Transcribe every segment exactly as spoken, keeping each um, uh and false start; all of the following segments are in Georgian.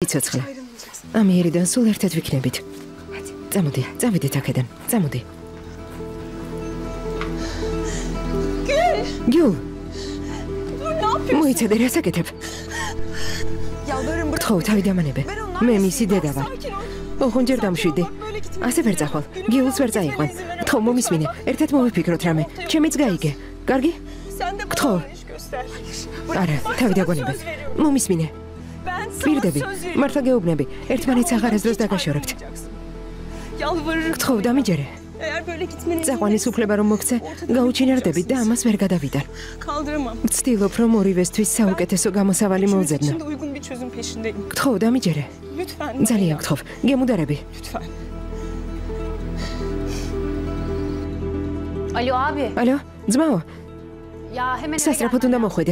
ცოცხლე. ამიერიდან სულ ერთად ვიქნებით. წამოდი, წავიდეთ აქედან. წამოდი. გიულ. მოიცადე, რა საკეთებ? გთხოვ, თავი დამანებე. მე მისი დედა ვარ. ოღონდ ჯერ დამშვიდი. ასე ვერ წახვალ. გიულს ვერ წაიყვან. გთხოვ, მომისმინე. ერთად მოვიფიქროთ რამე. ჩემიც გაიგე. კარგი? გთხოვ. არა, თავი დაგონებე. მომისმინე. პირდები, მართლა გეუბნები. ერთმანეთს აღარასდროს დაგაშორებთ. გთხოვ, დამიჯერე. წაყვანის უფლება რომ მოგცე, გაუჩინარდებით და ამას ვერ გადავიდარ. ვცდილობ, რომ ორივესთვის საუკეთესო გამოსავალი მოვძებნო. გთხოვ, დამიჯერე. ძალიან გთხოვ, გემუდარები. Alo abi. ალო, ძმაო, Ya hemen eve სასწრაფოდ gel. უნდა მოხვიდე.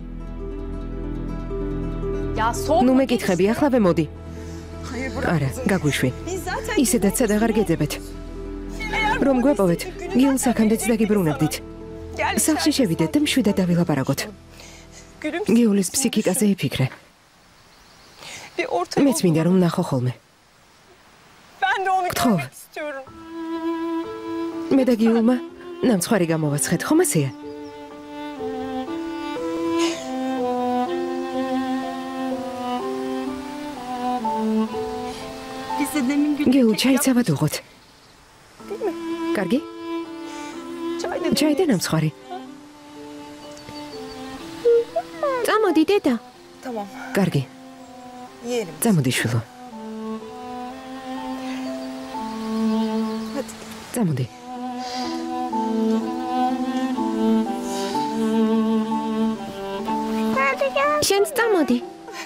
Ya soğuk. ნუ მეკითხები, ახლავე მოდი. არა, გაგვიშვი. ისედაც სად აღარ გეძებეთ. რომ გვეპოვეთ, გიულს აქამდეც დაგიბრუნებდით. სახლში შევიდეთ და მშვიდად დავილაპარაკოთ. გიულის ფსიქიკაზე იფიქრე. მეც მინდა რომ ნახო ხოლმე. გთხოვ. მე და გიულმა ნამცხვარი გამოვაცხეთ, ხომ ასეა? გიულ, ჩაიცავად უღოთ. კარგი? ჩაიდე ნამცხვარი. წამოდი, დედა. კარგი. წამოდი, შვილო. წამოდი. შენც წამოდი.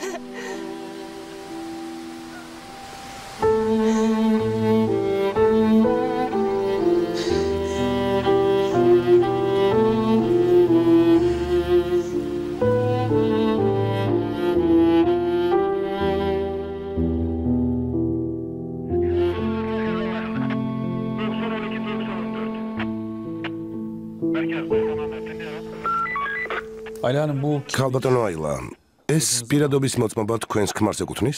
Aylanım bu ქალბატონო აილა, ეს პირადობის მოწმობა თქვენს ქმარს ეკუთვნის?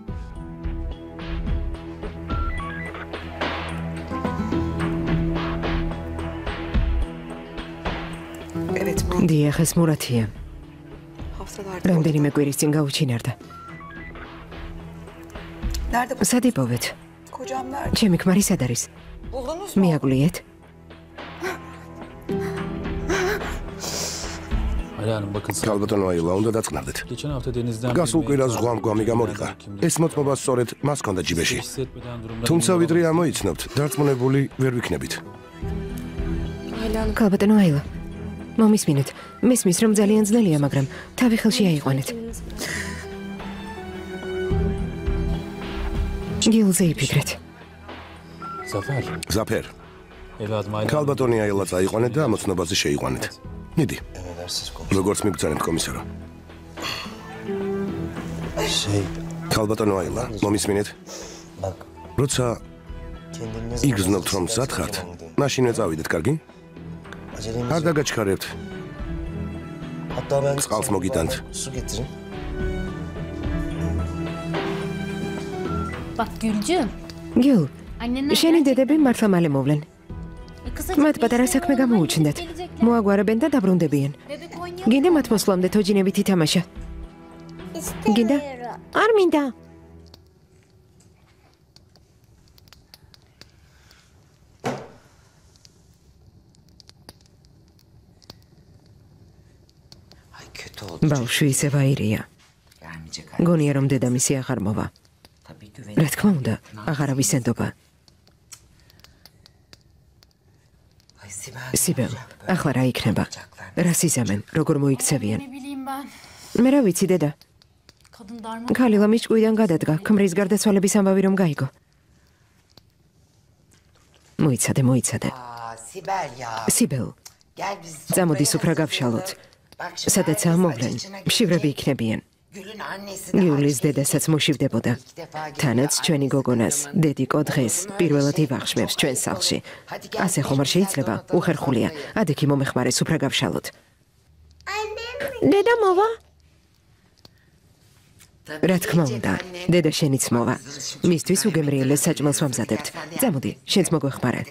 დიახ, ეს მურათია. რამდენიმე კვირის წინ გაუჩინარდა. სად იპოვეთ? ჩემი ქმარი სად არის? მიაგვლიეთ? Aylanım bakın. ქალბატონო აილა, უნდა დაწყნარდეთ. Geçen hafta denizden გასულ კვირას ზღვამ-გვამი გამორიყა. ეს მოწმობა სწორედ მას ჰქონდა ჯიბეში. თუმცა ვიდრე ამოიცნობთ, დარწმუნებული ვერ ვიქნებით. ქალბატონო აილა, მომისმინეთ. მესმის რომ ძალიან ძნელია, მაგრამ თავი ხელში აიყვანეთ. გიულზე იფიქრეთ. Zafer. ზაფერ, Evladım Aylan. ქალბატონი აილა წაიყვანეთ და ამოცნობაზე შეიყვანეთ. მიდი. როგორც მიგწანებთ კომისარო. ქალბატონო აილა, მომისმინეთ. როცა იგრძნობთ რომ მზად ხართ, მაშინვე წავიდეთ, კარგი? არ დაგაჩქარებთ. წყალს მოგიტანთ. Bak Gülcüm. გიულ, Annenler შენი gerçekten- დედები მართლა მალე მოვლენ. E, kısa მათ çok პატარა iyi საქმე şeyler გამოუჩნდათ. gelecekler. მოაგვარებენ და დაბრუნდებიან. Bebek oynuyor. გინდა მათ მოსვლამდე თოჯინებით ითამაშა? გინდა? არ მინდა. ბავშვი ისევ აირია. გონია რომ დედამისი აღარ მოვა. რა თქმა უნდა, აღარა ვისენდობა. სიბელ, ახლა რა იქნება? რა სიზამენ, როგორ მოიქცევიან? Ne bileyim ben. მე რა ვიცი, დედა. Kadın darma. ქალილა მიჭკვიდან გადადგა, ქმრის გარდაცვალების ამბავი რომ გაიგო. მოიცადე, მოიცადე. სიბელ, წამოდი სუფრა გავშალოთ. სადაცაა მოვლენ, მშივრები იქნებიან. გიულის დედასაც მოშივდებოდა. თანაც ჩვენი გოგონას, დედიკო დღეს პირველად ივახშმებს ჩვენ სახლში. ასე ხომ არ შეიძლება? უხერხულია. ადექი მომეხმარე სუფრა გავშალოთ. დედა მოვა? რა თქმა უნდა, დედა შენიც მოვა. მისთვის უგემრიელეს საჭმელს ვამზადებთ. წამოდი, შენც მოგვეხმარე.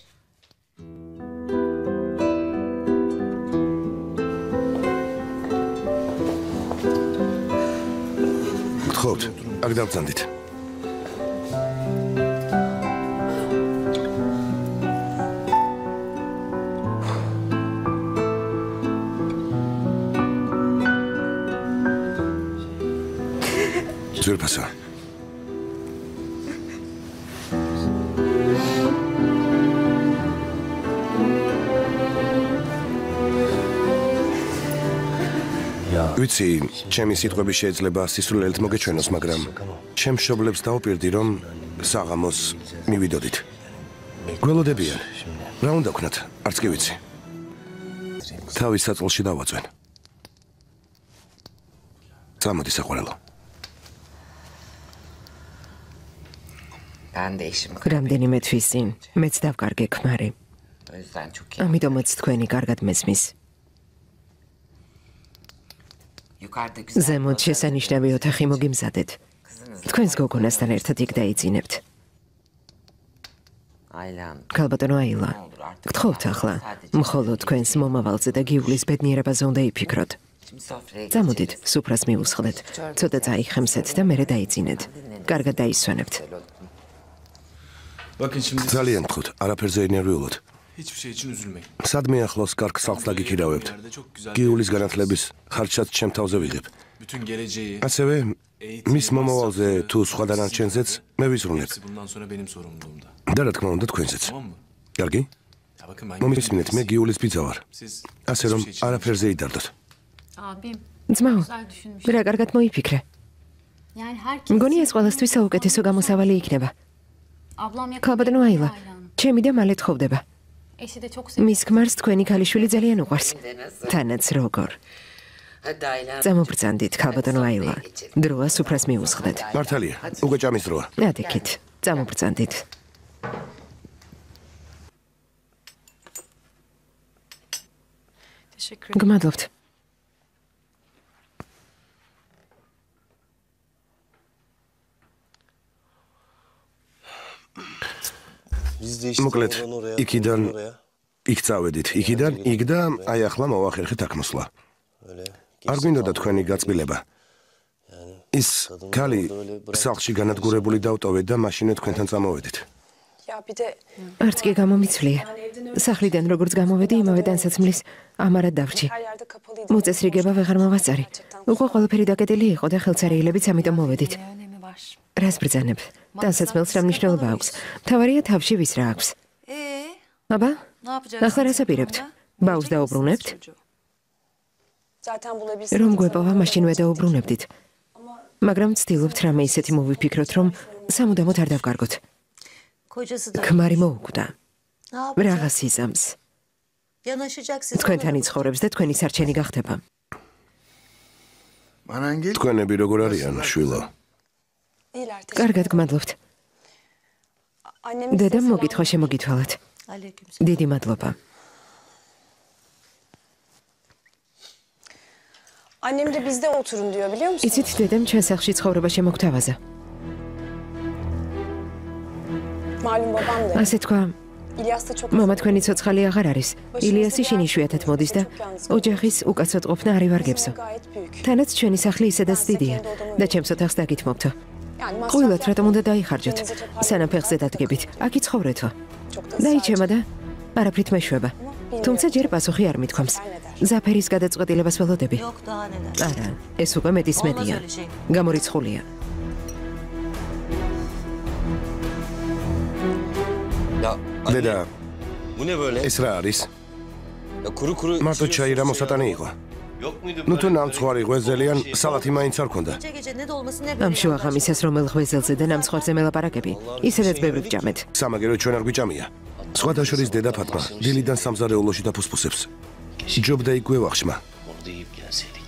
გთხოვთ, აქ დავწანდით. ძვირფასო. ვიცი, ჩემი სიტყვები შეიძლება სისულელით მოგეჩვენოს, მაგრამ ჩემ მშობლებს დავუპირდი, რომ საღამოს მივიდოდით. გველოდებიან. რა უნდა ვქნათ? არც კი ვიცი. თავის საწოლში დავაწვენ. წამოდი საყვარელო. რამდენიმე თვის წინ მეც დავკარგე ქმარი. ამიტომაც თქვენი კარგად მესმის. ზემოთ შესანიშნავი ოთახი მოგიმზადეთ. თქვენს გოგონასთან ერთად იქ დაიძინებთ. ქალბატონო აილა, გთხოვთ ახლა, მხოლოდ თქვენს მომავალზე და გიulis ბედნიერებაზე უნდა იფიქროთ. წამოდით, სუფრას მიუსხლეთ, ცოტა წაიხემსეთ და მერე დაიძინეთ. კარგად დაისვენებთ. ძალიან გთხოვთ, არაფერზე ენერგიულად. Hiçbir şey için üzülmeyin. სადმე ახლოს კარგ სახლს დაგიქირავებთ. გიulis განათლების ხარჯსაც ჩემ თავზე ვიღებ. Bütün geleceği, ასევე მის მომავალზე თუ სხვა დანარჩენზეც მე ვიზრუნებ. bundan sonra benim sorumluluğumda. და რა თქმა უნდა თქვენზეც. Tamam mı? კარგი? Ya bakın ben მომისმინეთ, მე გიulis ბიძა ვარ. siz ასე რომ არაფერზე იდარდოთ. Abim, ძმაო, güzel düşünmüş. რა კარგად მოიფიქრე. Yani herkes... მგონი ეს ყველასთვის საუკეთესო გამოსავალი იქნება. Ablam yakın ქალბატონო bir აილა, ailen. ჩემი და მალე თხოვდება. Eşi de çok seviyor. მის ქმარს თქვენი ქალიშვილი ძალიან უყვარს. თანაც როგორ. წამობრძანდით, ქალბატონო აილა. დროა სუფრას მიუსხდეთ. მართალია, უკვე ჭამის დროა. ადიქით, წამობრძანდით. გმადლობთ. მოკლედ, იქიდან იქ წავედით, იქიდან იქ და აი ახლა მოვახერხეთ აქ მოსვლა. არ გვინდოდა თქვენი გაწმილება. ის ქალი სახლში განადგურებული დავტოვეთ და მაშინე თქვენთან წამოვედით. არც კი გამომიცვლია. სახლიდან როგორც გამოვედი, იმავე ტანსაცმლის ამარად დავრჩი. მოწესრიგება ვეღარ მოვაწარი. უკვე ყველაფერი დაკეტილი იყო და ხელცარიელებიც ამიტომ მოვედით. რას ბრძანებ? ტანსაცმელს რა მნიშვნელობა აქვს? მთავარია თავში ვის რა აქვს. აბა? ახლა რას აპირებთ? ბაუს დაუბრუნებთ? რომ გვეპოვა, მაშინვე დაუბრუნებდით. მაგრამ ვცდილობთ რამე ისეთი მოვიფიქროთ, რომ სამუდამოდ არ დავკარგოთ. ქმარი მოუკვდა. რაღაც იზამს. თქვენთან იცხოვრებს და თქვენი სარჩენი გახდება. თქვენები როგორ არიან, შვილო? კარგად გმადლობთ. დედამ მოგითხა შემოგითვალათ. დიდი მადლობა. Annem de bizde oturun diyor biliyor musun? იცით, დედამ ჩვენ სახლში ცხოვრება შემოგთავაზა. Malum babam da. ასე თქვა, İlyas da çok მამა თქვენი ცოცხალი აღარ არის. ილიასი შინ იშვიათად მოდის და ოჯახის უკაცოდ ყოფნა არ ივარგებსო. gayet büyük. თანაც ჩვენი სახლი ისედაც დიდია და ჩემს ოთახს დაგითმობთო. Yani masraf ყვილად რატომ უნდა დაიხარჯოთ? სანამ ფეხზე დადგებით, აქ იცხოვრეთო. დაიჩემა და არაფრით მეშვება. თუმცა ჯერ პასუხი არ მithქვამს. ზაფერის გადაწყვეტილებას ველოდები. არა, ეს უკვე მეტისმეტია. გამორიცხულია. დედა, Bu ne böyle? ეს რა არის? Ya kuru kuru მარტო ჩაი რა მოსატანი იყო. ნუ თუ ნამცხვარი ღვეზელიან, სალათი მაინც არ ქონდა. Gece gece ne dolması ne ამ შუაღამისას რომელ ღვეზელზე და ნამცხვარზე მელაპარაკები, ისედაც ბევრი გჭამეთ. სამაგერო ჩვენ არ გვიჭამია. სხვათა შორის დედა ფათმა დილიდან სამზარეულოში დაფუსფუსებს. ჯობდა იქვე ვახშმა. orada yiyip gelseydik.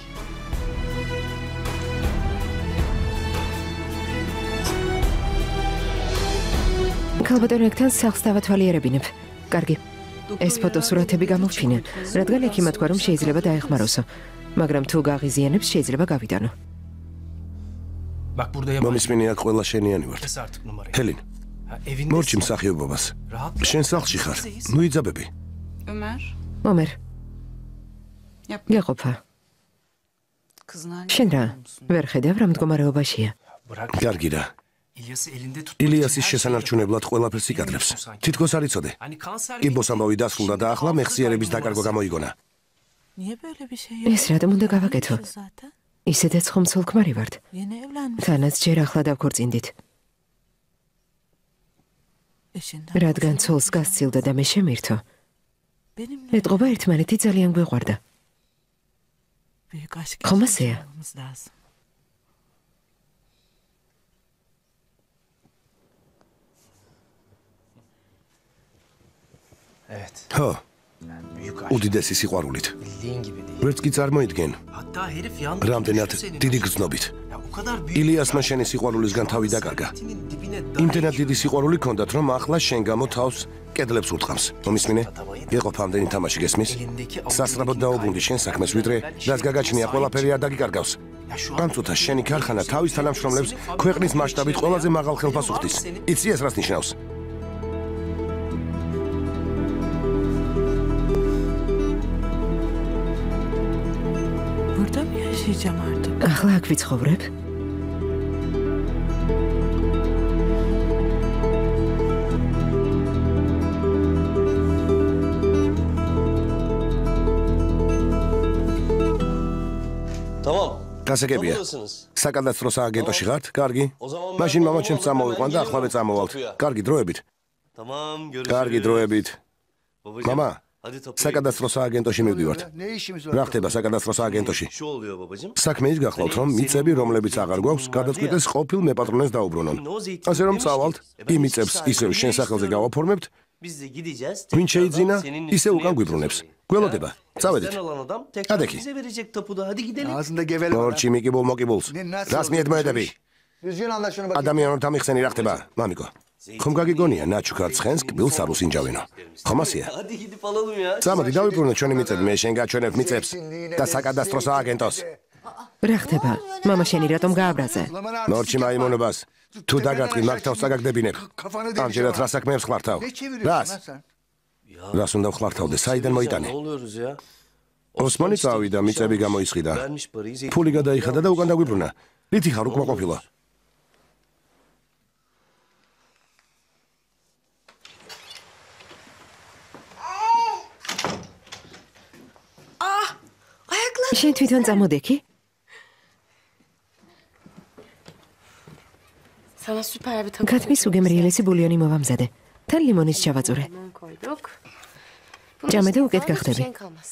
ქალბატონებთან სახლს დავათვალიერებინებ. კარგი. ეს ფოტოსურათები გამოვფინე, რადგან ექიმა თქვა რომ შეიძლება დაეხმაროსო, მაგრამ თუ გაღიზიანებს შეიძლება გავიტანო. Bak burada yabancı. მომისმინე აქ ყველა შენიანი ვართ. Kes artık numarayı. ჰელინ, Ha, evindesin. მორჩი მსახიობობას. Rahatla. შენ სახლში ხარ. ნუ იძაბები. Ömer, ომერ, yap გაყოფა. kızın haline შენ რა, bakar mısın? ვერ ხედავ რა მდგომარეობაშია. Bırak. კარგი რა. İlyas'ı elinde tut. ილიასის შესანარჩუნებლად ყველაფერს იკადრებს. თითქოს არ იცოდე. Hani kanser კიბოს ამბავი დასრულდა და ახლა მეხსიერების დაკარგვა გამოიგონა. Niye böyle bir şey ეს რატომ უნდა გავაკეთო? zaten? ისედაც ხომ ცოლ-ქმარი ვართ. Yeni evlenmiş თანაც ჯერ ახლა დავქორწინდით. eşinden. რადგან ცოლს გასცილდა და მე შემირთო, Benimle ეტყობა ერთმანეთი ძალიან გვეყვარდა. büyük aşk Xom asıya? yaşamamız lazım. Evet. ხო, Büyük aşk. უდიდესი სიყვარულით. Bildiğin gibi değil. ვერც კი წარმოიდგენ, Hatta herif yandı. რამდენად düştü senin დიდი aşkına. გრძნობით. Ya o kadar büyük. ილიასმა შენი სიყვარულისგან თავი დაკარგა. Servetinin dibine იმდენად dahi დიდი სიყვარული ჰქონდათ, რომ ახლა შენ გამო თავს კედლებს ურტყამს. მომისმინე? ეყოფ ამდენი თამაში გესმის? სასწრაფოდ დაუბრუნდი შენ საქმეს, ვიდრე რაც გაგაჩნია, ყველაფერი არ დაგიკარგავს. ამ წუთას შენი ქარხანა თავის თანამშრომლებს ქვეყნის მასშტაბით ყველაზე მაღალ ხელფასუხდის. იცი ეს რას ნიშნავს? Burada mı yaşayacağım artık? ახლა აქ ვიცხოვრებ? Tamam. გასაგებია. Buradasınız. საკადასტრო სააგენტოში ხართ? კარგი. O zaman ben მაშინ babamı მამაჩემს alalım, წამოვიყვან ben და geliyorum ახლავე წამოვალთ. tapuya. კარგი დროებით. Tamam, görüşürüz. კარგი დროებით. Babacığım, მამა, hadi tapuya საკადასტრო სააგენტოში მივდივართ. რა ხდება საკადასტრო სააგენტოში? gidelim. Şu oluyor babacığım. საქმე ის გახლავთ, რომ მიწები, რომლებიც აღარ გვაქვს, გადაწყვიტეს ყოფილ მეპატრონეს დაუბრუნონ. ასე რომ წავალთ, იმ მიწებს ისევ შენ სახელზე გავაფორმებთ, Biz de gideceğiz. ვინ tekrardan შეიძინა, senin ისე üstüne უკან yapacağız გვიბრუნებს. orayı. გველოდება. Ha? წავედით. Bizden alan adam tekrar Hadi ki. bize verecek tapuda. Hadi gidelim. Ağzında gevele var. მორჩი მიკიბულ მოკიბულს. რას მიეთმოედები? Düzgün anlat şunu bakayım. ადამიანთა მიხსენი რა ხდება? მამიკო. ხომ გაგიგონია ნაჩუქარ ცხენს კბილს არ უსინჯავინო. ხომ ასია? Hadi gidip alalım ya. წამოდი დავიბრუნოთ ჩვენი მიწები, მე შენ გაჩვენებ მიწებს და საკადასტრო სააგენტოს. რა ხდება? მამა შენი რატომ გააბრაზა? მორჩი მაიმუნობას. თუ დაგატყვი მაგ თავს საგაგდებინებ. ამჯერად რა საქმეებს ხლართავ? Ne çeviriyorsun რას? lan sen? რას უნდა ხლართავდე? საიდან Ne მოიტანე? oluyoruz ya? ოსმანი წავიდა, მიწები გამოისყიდა. Vermiş parayı. zeytin- ფული გადაიხადა და უკან დაგვიბრუნა. რითი ხარ უკმაყოფილო? შენ თვითონ წამოდექი? Sana süper bir tapu გათმის უგემრიელესი ბულიონი მოვამზადე. თან ლიმონის ჩავაწურე. koyduk. ჭამე და უკეთ Hiçbir გახდები. şeyin kalmaz.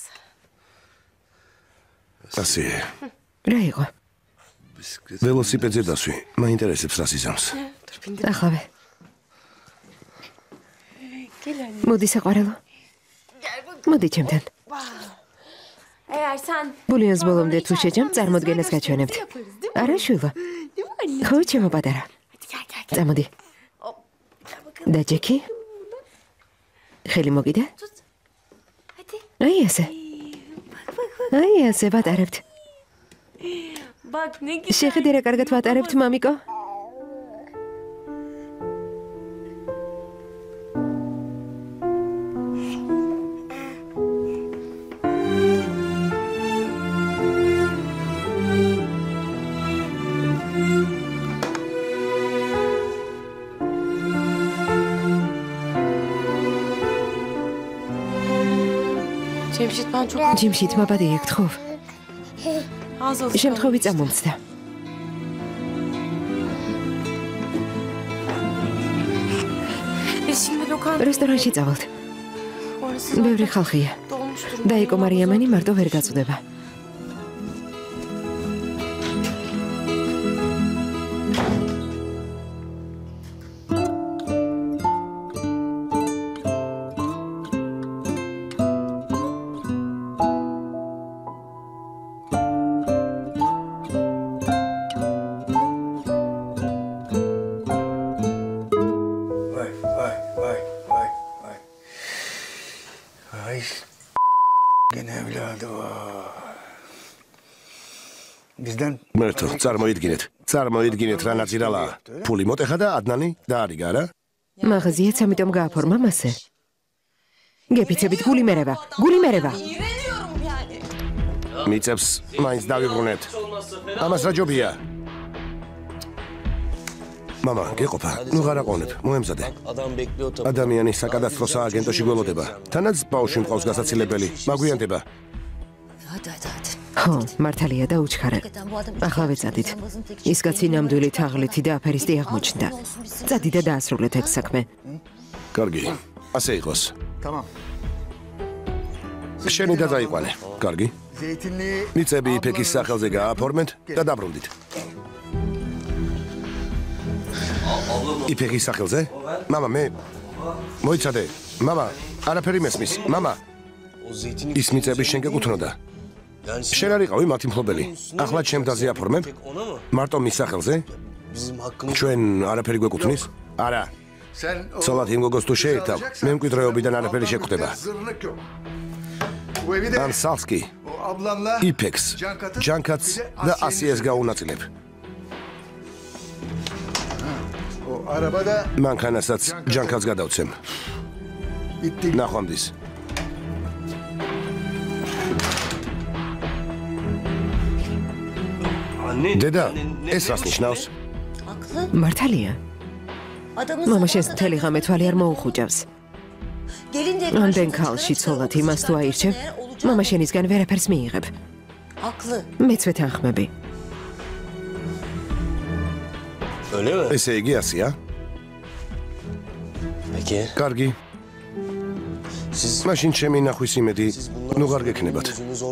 ასე. რა იყო? ველოსიპედზე დასვი. მაინტერესებს რას იზამს. Dur bindir. ახავე. Gel anne. მოდი საყვარელო. მოდი ჩემთან. Eğer sen ბულიონს ბოლომდე თუ შეჯამ, წარმოდგენას გაჩვენებთ. yaparız değil mi? არა შვილო. Değil mi anne? ხო, ჩემო პატარა. Hadi gel gel gel. წამოდი. Gel bakalım. და ჯექი? ხელი მოგიდე? Tut. Hadi. აი ასე. Bak bak bak. აი ასე ვატარებთ. Bak ne güzel. შეხედე რა კარგად ვატარებთ, მამიკო? Cemşit ben çok ჯიმშით მაბადე ეკთხով. az olsun. შემთხვევი წამომცდა. Biz şimdi lokanta რესტორანში წავალთ. orası ბევრი ხალხია. dolmuş durumda. და ეკო მარიამანი მარტო ვერ გაწუდება. Vay vay vay vay vay. Ay gene evladı var. Bizden მერტო, წარმოიდგინეთ. წარმოიდგინეთ რა ნაწირალა. ფული მოტეხა და ადნანი დაარიგა რა. მაღაზიაც ამიტომ გააფორმა მასე. გეფიცებით გული მერევა, გული მერევა. მიწებს მაინც დავიბრუნეთ. ამას რა ჯობია? მამა, გეყოფა, ნუ ღარაყონებ, მოემზადე. ადამიანი საკადასტრო სააგენტოში გველოდება. თანაც ბავშვი მყავს გასაცილებელი, მაგვიანდება. ხო, მართალია და უჩქარე. ახლა ვეწადით. ის კაცი ნამდვილი თაღლითი და აფერისტი აღმოჩნდა. წადი და დაასრულეთ ეს საქმე. კარგი, ასე იყოს. შენი და დაიყვანე. კარგი. მიწები იფექის სახელზე გააფორმეთ და დაბრუნდით. იფექის სახელზე? მამა, მე მოიცადე. მამა, არაფერი მესმის. მამა, ის მიწები შენ გეკუთვნოდა. შენ არ იყავი მათი მფლობელი. ახლა ჩემ დაზე აფორმებ? მარტო მის სახელზე? ჩვენ არაფერი გვეკუთვნის? არა. ცოლად იმ გოგოს თუ შეერთავ, მემკვიდრეობიდან არაფერი შეგხვდება. ან სალსკი, იფექს, ჯანკაც და ასიეს გაუნაწილებ. მანქანასაც ჯანკაც გადავცემ. ნახვამდის. დედა, ეს რას ნიშნავს? მართალია. მამა შენს მთელი ღამე თვალი არ მოუხუჭავს. ამდენ ქალში ცოლად იმას თუ აირჩევ, მამა შენისგან ვერაფერს მიიღებ. მეც ვეთანხმები. ესე იგი ასია? კარგი. მაშინ ჩემი ნახვის იმედი ნუ ღარ გექნებათ.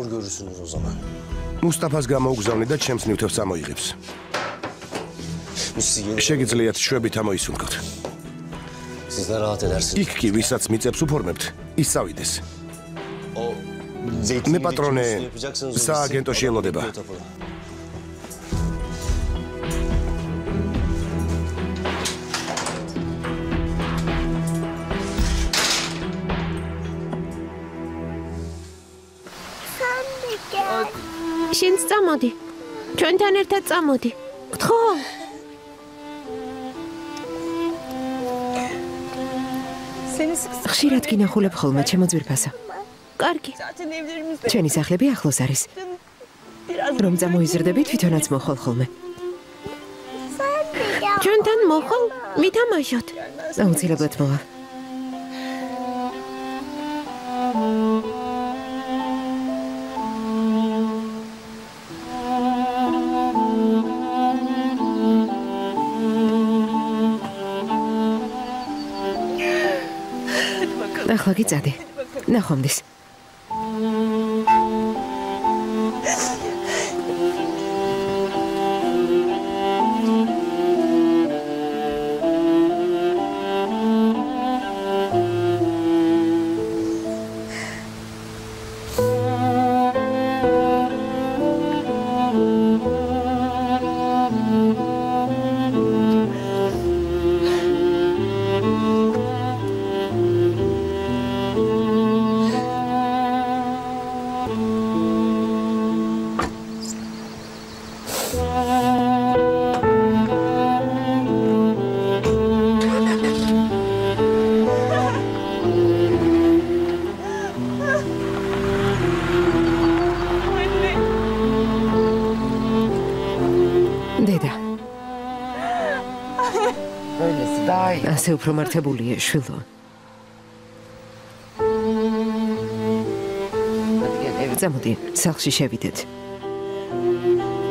მუსტაფას გამოუგზავნე და ჩემს ნივთებს წამოიღებს. შეგიძლიათ შვებით ამოისუნთქოთ. იქ კი ვისაც მიწებს უფორმებთ, ის წავიდეს. მე პატრონე სააგენტოში ელოდება. შენც წამოდი. ჩვენთან ერთად წამოდი. გთხოვ. ხშირად გინახულებ ხოლმე ჩემო ძვირფასო. კარგი. ჩვენი სახლები ახლოს არის. რომ წამოიზრდები თვითონაც მოხვალ ხოლმე. ჩვენთან მოხვალ, ვითამაშოთ. აუცილებლად მოვა. ახლა გიწადე. ნახვამდის. ასე უფრო მართებულია, შვილო. წამოდი, სახლში შევიდეთ.